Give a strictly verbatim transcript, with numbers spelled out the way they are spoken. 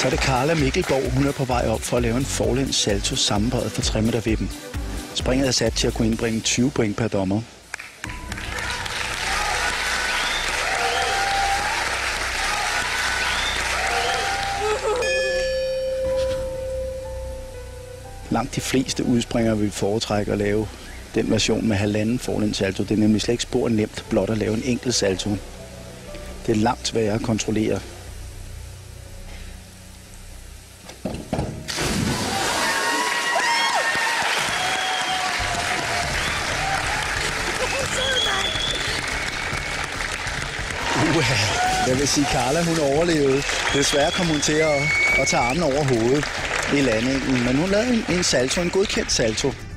Så er det Carla Mikkelborg. Hun er på vej op for at lave en forlæns salto sammenbøjet for tre meter vippen. Springet er sat til at kunne indbringe tyve point per dommer. Langt de fleste udspringere vil foretrække at lave den version med halvanden forlæns salto. Det er nemlig slet ikke spor nemt blot at lave en enkelt salto. Det er langt sværere at kontrollere. Uha, jeg vil sige, Carla hun overlevede. Desværre kom hun til at, at tage armen over hovedet i landingen, men hun lavede en, en salto, en godkendt salto.